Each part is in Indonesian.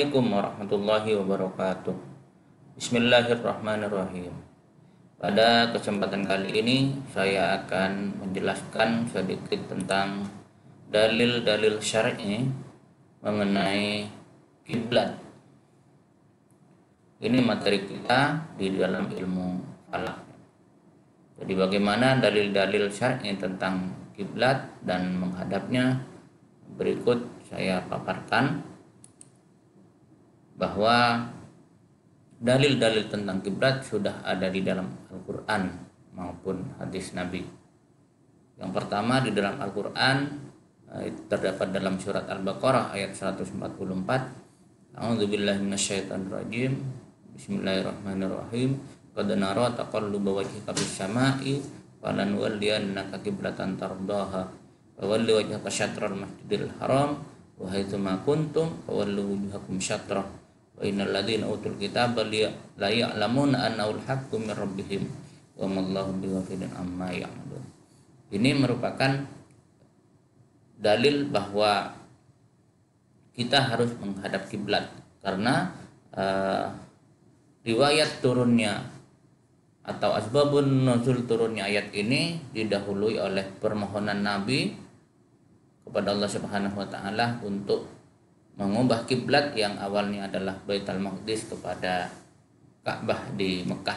Assalamualaikum warahmatullahi wabarakatuh. Bismillahirrahmanirrahim. Pada kesempatan kali ini saya akan menjelaskan sedikit tentang dalil-dalil syar'i mengenai kiblat. Ini materi kita di dalam ilmu falak. Jadi bagaimana dalil-dalil syar'i tentang kiblat dan menghadapnya, berikut saya paparkan bahwa dalil-dalil tentang kiblat sudah ada di dalam Al-Quran maupun hadis Nabi. Yang pertama di dalam Al-Quran terdapat dalam surat Al-Baqarah ayat 144. A'udzubillahi minasyaitonirrajim. Bismillahirrahmanirrahim. Qad nara taqalluba wajhika fis sama'i falanwalliyannaka qiblatan tardaha fawalli wajhaka syatral masjidil haram wa haitsu ma kuntum fawallu wujuhakum syatrah wa innal ladzina utul kitaba la ya'lamuna annahu al-haqqu min rabbihim wa mallahu bighafilin amma ya'malun. Ini merupakan dalil bahwa kita harus menghadap kiblat karena riwayat turunnya atau asbabun nuzul turunnya ayat ini didahului oleh permohonan Nabi kepada Allah Subhanahu wa taala untuk mengubah kiblat yang awalnya adalah Baitul Maqdis kepada Ka'bah di Mekah.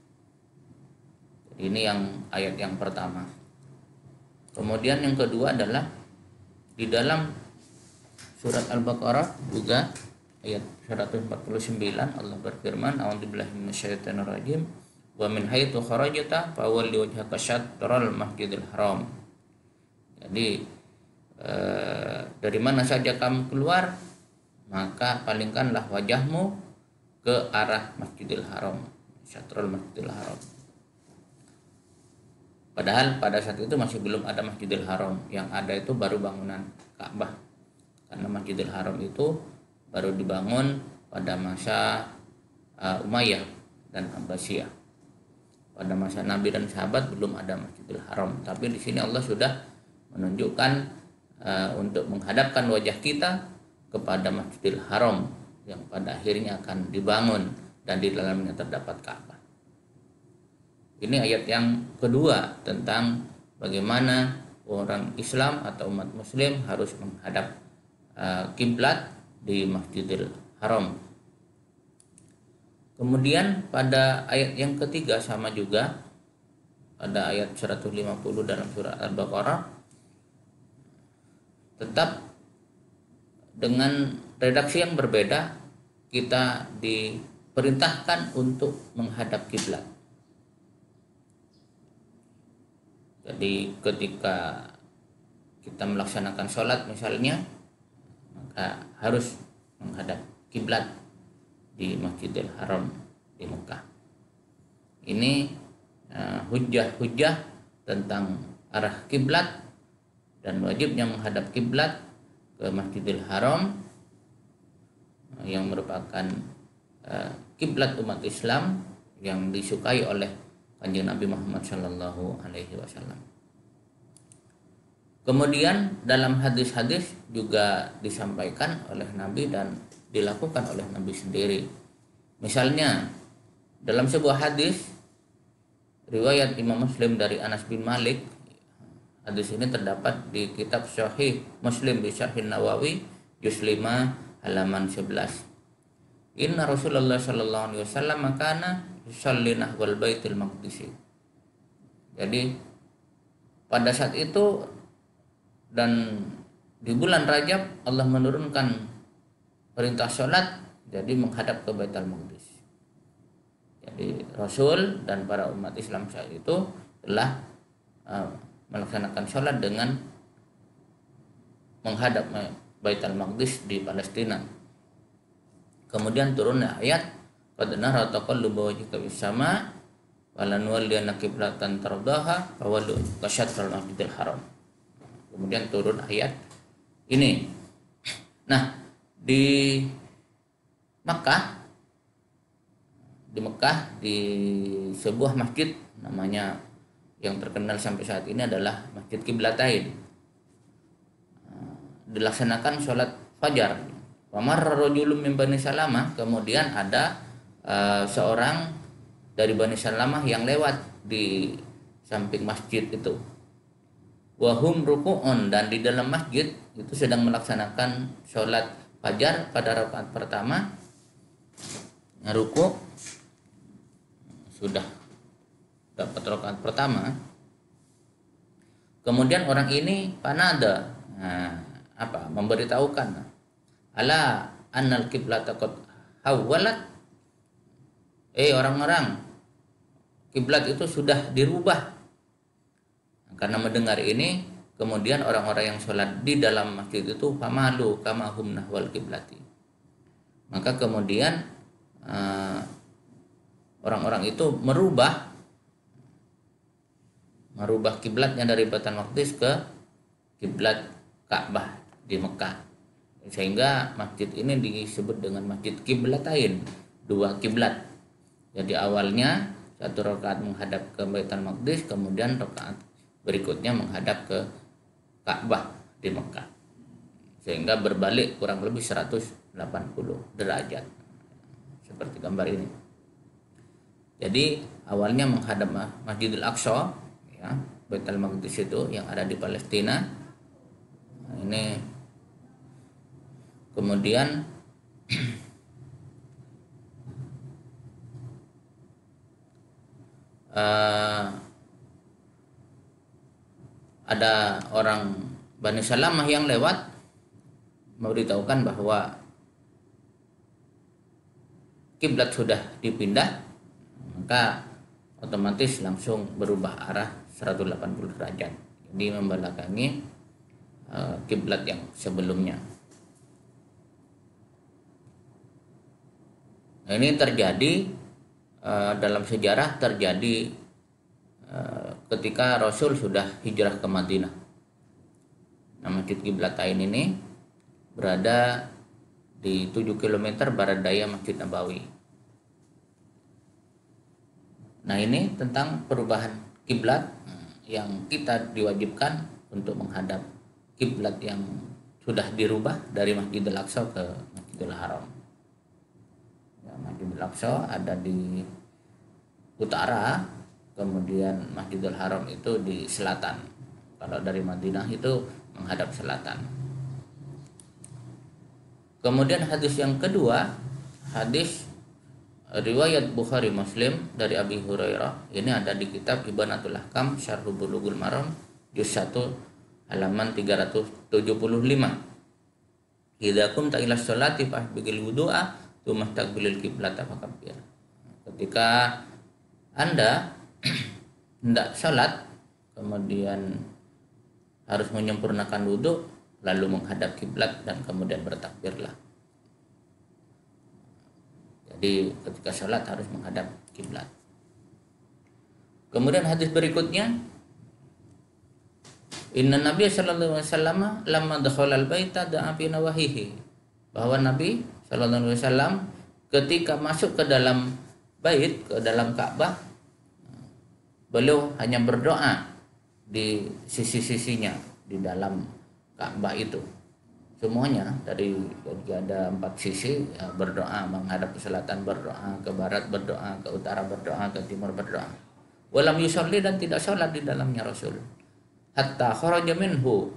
Ini yang ayat yang pertama. Kemudian yang kedua adalah di dalam surat Al-Baqarah juga ayat 149 Allah berfirman, a'udzubillahi minasyaitonirrajim wa min haitsu kharajta fawalli wajhaka syatral masjidil haram. Jadi dari mana saja kamu keluar, maka palingkanlah wajahmu ke arah Masjidil Haram, syatral Masjidil Haram. Padahal pada saat itu masih belum ada Masjidil Haram, yang ada itu baru bangunan Ka'bah. Karena Masjidil Haram itu baru dibangun pada masa Umayyah dan Abbasiyah. Pada masa Nabi dan sahabat belum ada Masjidil Haram, tapi di sini Allah sudah menunjukkan untuk menghadapkan wajah kita kepada Masjidil Haram yang pada akhirnya akan dibangun dan di dalamnya terdapat Ka'bah. Ini ayat yang kedua tentang bagaimana orang Islam atau umat Muslim harus menghadap kiblat di Masjidil Haram. Kemudian pada ayat yang ketiga sama juga, pada ayat 150 dalam surat Al-Baqarah, tetap dengan redaksi yang berbeda kita diperintahkan untuk menghadap kiblat. Jadi ketika kita melaksanakan sholat misalnya, maka harus menghadap kiblat di Masjidil Haram di Mekah. Ini hujjah-hujjah tentang arah kiblat dan wajibnya menghadap kiblat ke Masjidil Haram yang merupakan kiblat umat Islam yang disukai oleh Kanjeng Nabi Muhammad sallallahu alaihi wasallam. Kemudian dalam hadis-hadis juga disampaikan oleh Nabi dan dilakukan oleh Nabi sendiri. Misalnya dalam sebuah hadis riwayat Imam Muslim dari Anas bin Malik, hadis ini terdapat di kitab Sahih Muslim di Syarhin Nawawi juz 5 halaman 11. Inna Rasulullah sallallahu alaihi wasallam kana yusalli nahwal Baitul Maqdis. Jadi pada saat itu dan di bulan Rajab Allah menurunkan perintah sholat, jadi menghadap ke Baitul Maqdis. Jadi Rasul dan para umat Islam saat itu telah melaksanakan sholat dengan menghadap Baitul Maqdis di Palestina. Kemudian turunnya ayat qad nara taqalluba wajhika fis sama' walanwalliyannaka qiblatan tardaha fawalli wajhaka syatral masjidil haram. Kemudian turun ayat ini. Nah, di Mekah di sebuah masjid namanya yang terkenal sampai saat ini adalah Masjid Qiblatain. Dilaksanakan sholat fajar Famarra rajulun min Bani Salamah, kemudian ada seorang dari Bani Salamah yang lewat di samping masjid itu. Wahum ruku'un, dan di dalam masjid itu sedang melaksanakan sholat fajar pada rakaat pertama, ruku', sudah dapat rakaat pertama. Kemudian orang ini panada, memberitahukan, ala annal qiblata qad hawwalat, orang-orang, kiblat itu sudah dirubah. Karena mendengar ini, kemudian orang-orang yang sholat di dalam masjid itu famalu kama hum nahwal kiblati. Maka kemudian orang-orang itu merubah kiblatnya dari Baitul Maqdis ke kiblat Ka'bah di Mekah. Sehingga masjid ini disebut dengan Masjid Qiblatain, dua kiblat. Jadi awalnya satu rakaat menghadap ke Baitul Maqdis, kemudian rakaat berikutnya menghadap ke Ka'bah di Mekah, sehingga berbalik kurang lebih 180 derajat seperti gambar ini. Jadi awalnya menghadap Masjidil Aqsa, ya, Baitul Maqdis itu yang ada di Palestina. Nah, ini kemudian ada orang Bani Salamah yang lewat memberitahukan bahwa kiblat sudah dipindah, maka otomatis langsung berubah arah 180 derajat. Jadi membelakangi kiblat yang sebelumnya. Nah, ini terjadi dalam sejarah, terjadi ketika Rasul sudah hijrah ke Madinah. Nah, Masjid Qiblatain ini berada di 7 km barat daya Masjid Nabawi. Nah, ini tentang perubahan kiblat yang kita diwajibkan untuk menghadap kiblat yang sudah dirubah dari Masjidil Aqsa ke Masjidil Haram. Ya, Masjidil Aqsa ada di utara, kemudian Masjidil Haram itu di selatan. Kalau dari Madinah itu menghadap selatan. Kemudian hadis yang kedua, hadis riwayat Bukhari Muslim dari Abi Hurairah. Ini ada di kitab Ibanatul Ahkam Syarh Bulughul Maram juz 1 halaman 375. Idza qumta ila sholati fahbigil wudu'a tsumma taqbilil qiblata fakabbir. Ketika Anda hendak sholat, kemudian harus menyempurnakan wudhu, lalu menghadap kiblat dan kemudian bertakbirlah. Jadi ketika sholat harus menghadap kiblat. Kemudian hadis berikutnya, Inna Nabi sallallahu alaihi wasallam lamma dakhala al-baita da'a fi nawahihi, bahwa Nabi sallallahu alaihi wasallam ketika masuk ke dalam bait, ke dalam Ka'bah, beliau hanya berdoa di sisi-sisinya di dalam Ka'bah itu. Semuanya dari ada 4 sisi, ya, berdoa, menghadap ke selatan berdoa, ke barat berdoa, ke utara berdoa, ke timur berdoa. Walam yusolli, dan tidak sholat di dalamnya Rasul. Hatta kharaja minhu,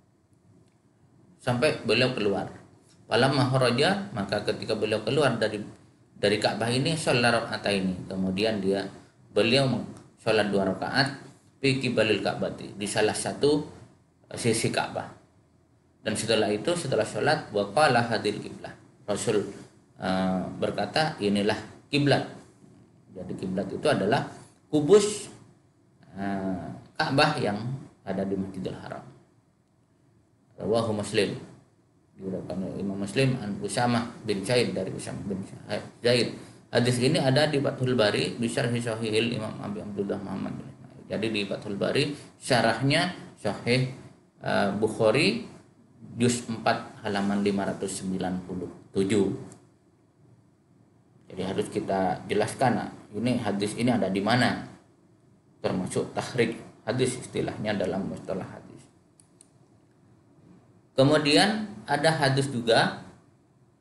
sampai beliau keluar. Falamma kharaja, maka ketika beliau keluar dari Ka'bah ini, sholat raka'ataini, kemudian beliau sholat 2 rakaat fi qibalil Ka'bati, di salah satu sisi Ka'bah. Dan setelah itu, setelah sholat, wa qala hadil qiblah, Rasul berkata, inilah kiblat. Jadi kiblat itu adalah kubus Ka'bah yang ada di Masjidil Haram. Rawahu Muslim, diriwayatkan oleh Imam Muslim an Usamah bin Zaid, dari Usamah bin Zaid. Hadis ini ada di Fathul Bari bi syarh Sahihil Imam Abi Abdullah Muhammad bin Ismail. Jadi di Fathul Bari syarahnya Sahih Bukhari juz 4 halaman 597. Jadi harus kita jelaskan, ini hadis ini ada di mana, termasuk takhrij hadis istilahnya dalam mustalah hadis. Kemudian ada hadis juga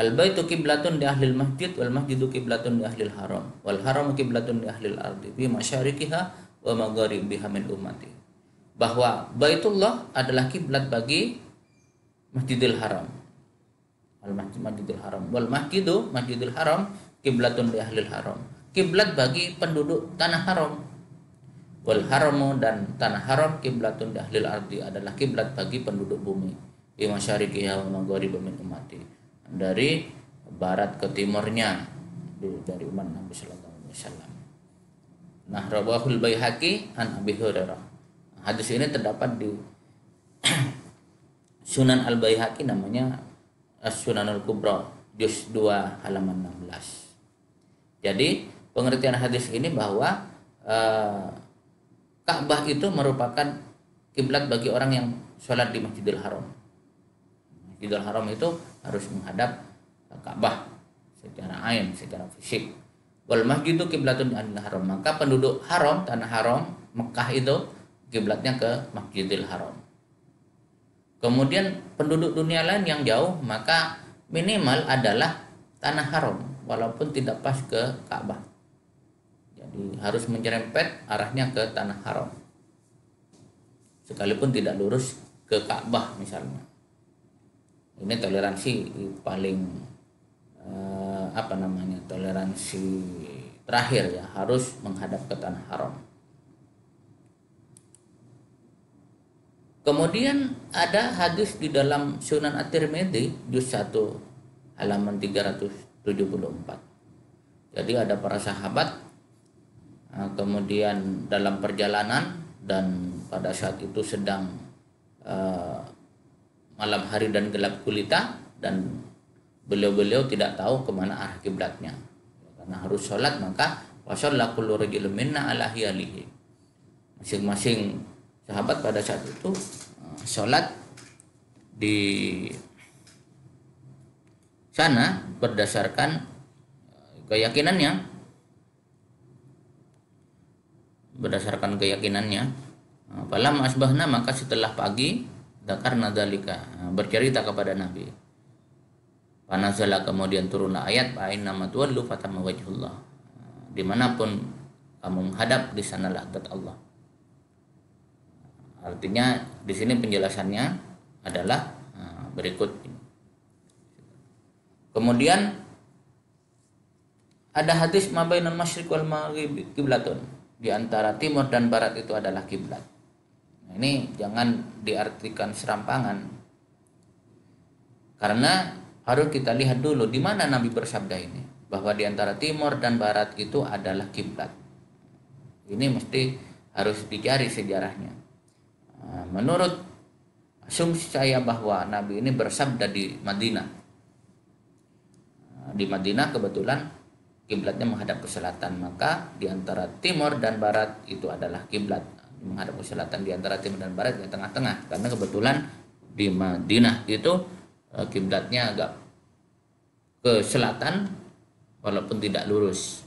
Al baitu kiblatun li ahlil masjid wal masjidu kiblatun li ahlil haram wal haramu kiblatun li ahlil ardi fi masyarikiha wa magharibiha min ummati. Bahwa Baitullah adalah kiblat bagi Masjidil Haram. Al Masjidil Haram wal masjidu Masjidil Haram kiblatun li ahlil haram. Kiblat bagi penduduk tanah haram. Wal haramu dan tanah haram kiblatun li ahlil ardi adalah kiblat bagi penduduk bumi. Fi masyarikiha wa magharibiha min ummati. Dari barat ke timurnya dari umat Nabi sallallahu alaihi wasallam. Nah, rawahul Baihaqi an Abi Hurairah. Hadis ini terdapat di Sunan Al Baihaqi, namanya As-Sunanul Kubra, juz 2 halaman 16. Jadi, pengertian hadis ini bahwa Ka'bah itu merupakan kiblat bagi orang yang sholat di Masjidil Haram. Masjidil Haram itu harus menghadap Ka'bah secara ain, secara fisik. Wal masjidu kiblatun lil haram. Maka penduduk haram, tanah haram, Mekah itu kiblatnya ke Masjidil Haram. Kemudian penduduk dunia lain yang jauh, maka minimal adalah tanah haram walaupun tidak pas ke Ka'bah. Jadi harus menyerempet arahnya ke tanah haram. Sekalipun tidak lurus ke Ka'bah misalnya. Ini toleransi paling toleransi terakhir ya, harus menghadap ke tanah haram. Kemudian ada hadis di dalam Sunan At-Tirmidzi juz 1 halaman 374. Jadi ada para sahabat kemudian dalam perjalanan dan pada saat itu sedang malam hari dan gelap gulita, dan beliau-beliau tidak tahu kemana arah kiblatnya karena harus sholat. Maka wasalla kullu rajulin minna ala hiyalihi. Masing-masing sahabat pada saat itu sholat di sana berdasarkan keyakinannya. Falamma asbahna, maka setelah pagi, dzakarna dzalika, bercerita kepada Nabi. Panazala, kemudian turunlah ayat fa inna ma tuwallu fatamma wajhullah. Dimanapun kamu menghadap, di sanalah zat Allah. Artinya di sini penjelasannya adalah berikut ini. Kemudian ada hadis ma bainal masyriq wal maghrib kiblatun. Di antara timur dan barat itu adalah kiblat. Nah, ini jangan diartikan serampangan. Karena harus kita lihat dulu di mana Nabi bersabda ini, bahwa di antara timur dan barat itu adalah kiblat. Ini mesti harus dicari sejarahnya. Menurut asumsi saya bahwa Nabi ini bersabda di Madinah. Di Madinah kebetulan kiblatnya menghadap ke selatan, maka di antara timur dan barat itu adalah kiblat. Menghadap ke selatan, di antara timur dan barat di tengah-tengah, karena kebetulan di Madinah itu kiblatnya agak ke selatan walaupun tidak lurus,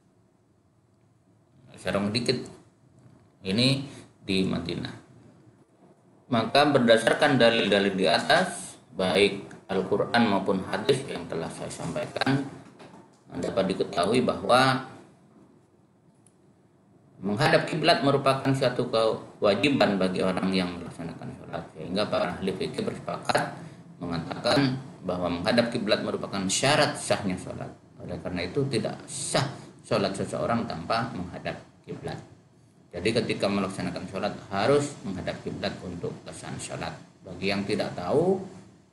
serong dikit. Ini di Madinah. Maka berdasarkan dalil-dalil di atas, baik Al-Quran maupun hadis yang telah saya sampaikan, dapat diketahui bahwa menghadap kiblat merupakan suatu kewajiban bagi orang yang melaksanakan sholat, sehingga para ahli fikih bersepakat mengatakan bahwa menghadap kiblat merupakan syarat sahnya sholat. Oleh karena itu tidak sah sholat seseorang tanpa menghadap kiblat. Jadi ketika melaksanakan sholat harus menghadap kiblat untuk kesan sholat. Bagi yang tidak tahu,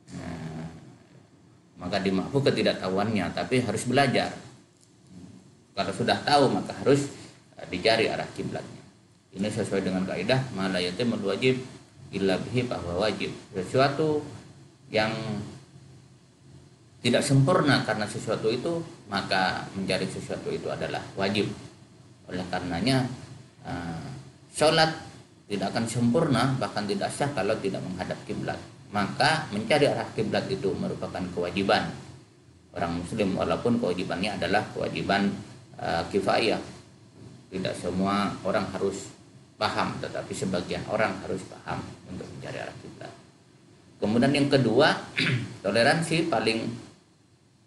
maka dimaafkan ketidaktahuannya, tapi harus belajar. Kalau sudah tahu maka harus dicari arah kiblatnya. Ini sesuai dengan kaidah ma la yatimul wajib illa bihi bahwa wajib. Sesuatu yang tidak sempurna karena sesuatu itu, maka mencari sesuatu itu adalah wajib. Oleh karenanya sholat tidak akan sempurna, bahkan tidak sah kalau tidak menghadap kiblat. Maka mencari arah kiblat itu merupakan kewajiban orang muslim, walaupun kewajibannya adalah kewajiban kifayah. Tidak semua orang harus paham, tetapi sebagian orang harus paham untuk mencari arah kiblat. Kemudian yang kedua, toleransi paling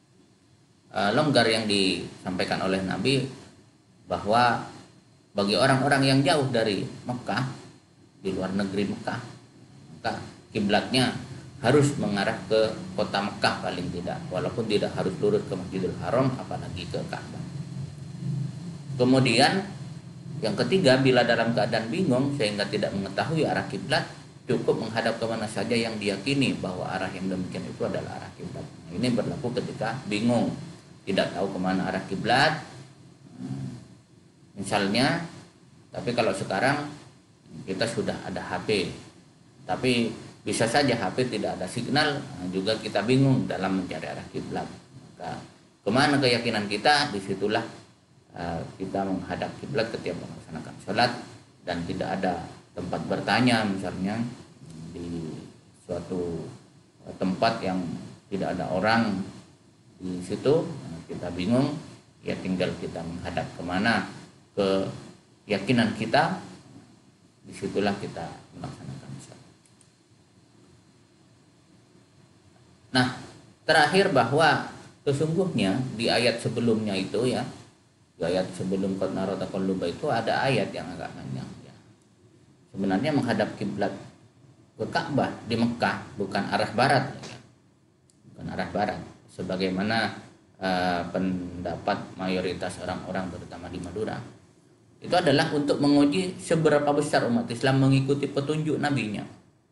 longgar yang disampaikan oleh Nabi bahwa bagi orang-orang yang jauh dari Mekah, di luar negeri Mekah, maka kiblatnya harus mengarah ke kota Mekah paling tidak, walaupun tidak harus lurus ke Masjidil Haram apalagi ke Ka'bah. Kemudian yang ketiga, bila dalam keadaan bingung sehingga tidak mengetahui arah kiblat, cukup menghadap ke mana saja yang diyakini bahwa arah yang demikian itu adalah arah kiblat. Ini berlaku ketika bingung, tidak tahu kemana arah kiblat, misalnya. Tapi kalau sekarang kita sudah ada HP, tapi bisa saja HP tidak ada signal, juga kita bingung dalam mencari arah kiblat. Maka kemana keyakinan kita, disitulah kita menghadap kiblat ketika melaksanakan sholat, dan tidak ada tempat bertanya misalnya di suatu tempat yang tidak ada orang di situ, kita bingung, ya tinggal kita menghadap kemana keyakinan kita, disitulah kita melaksanakan sholat. Nah, terakhir bahwa sesungguhnya di ayat sebelumnya itu ya, di ayat sebelum qad nara taqalluba itu ada ayat yang agak panjang ya. Sebenarnya menghadap kiblat ke Ka'bah di Mekah bukan arah barat ya. Bukan arah barat sebagaimana pendapat mayoritas orang-orang terutama di Madura. Itu adalah untuk menguji seberapa besar umat Islam mengikuti petunjuk nabinya.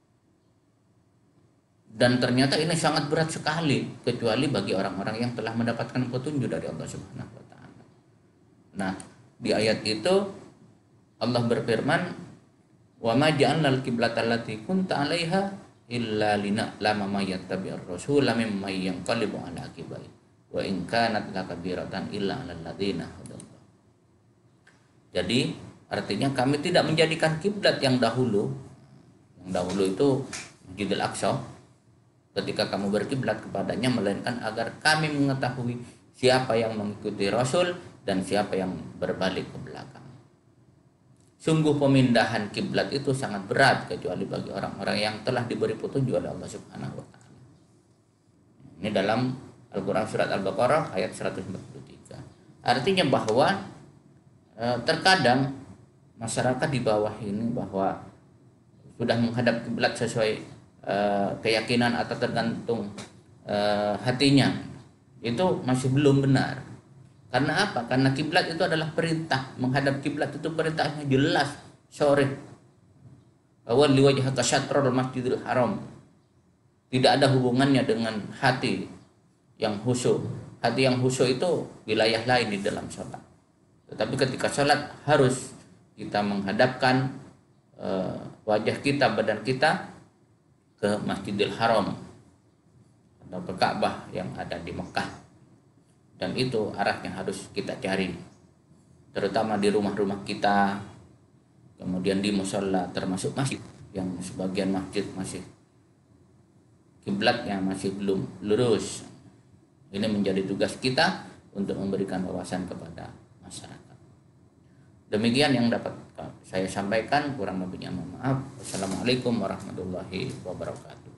Dan ternyata ini sangat berat sekali, kecuali bagi orang-orang yang telah mendapatkan petunjuk dari Allah Subhanahu wa taala. Nah, di ayat itu Allah berfirman, "Wa ma ja'alnal qiblata allati kunta 'alaiha illa lina'lama may yattabi'ur rasula mimman yanqalibu 'ala aqibaihi wa in kanat lakabiratan illa 'alal ladzina hadallah." Jadi artinya kami tidak menjadikan kiblat yang dahulu. Yang dahulu itu Masjidil Aqsa, ketika kamu berkiblat kepadanya, melainkan agar kami mengetahui siapa yang mengikuti Rasul dan siapa yang berbalik ke belakang. Sungguh pemindahan kiblat itu sangat berat, kecuali bagi orang-orang yang telah diberi petunjuk oleh Allah Subhanahu wa taala. Ini dalam Al-Qur'an surat Al-Baqarah ayat 143. Artinya bahwa terkadang masyarakat di bawah ini bahwa sudah menghadap kiblat sesuai keyakinan atau tergantung hatinya, itu masih belum benar. Karena apa? Karena kiblat itu adalah perintah. Menghadap kiblat itu perintahnya jelas, sharih. Awalli wajhaka syatrul Masjidil Haram. Tidak ada hubungannya dengan hati yang khusyuk. Hati yang khusyuk itu wilayah lain di dalam sholat. Tetapi ketika sholat harus kita menghadapkan wajah kita, badan kita ke Masjidil Haram atau ke Ka'bah yang ada di Mekah. Dan itu arah yang harus kita cari, terutama di rumah-rumah kita, kemudian di mushola, termasuk masjid yang sebagian masjid masih kiblatnya masih belum lurus. Ini menjadi tugas kita untuk memberikan wawasan kepada masyarakat. Demikian yang dapat saya sampaikan, kurang lebihnya mohon maaf. Wassalamualaikum warahmatullahi wabarakatuh.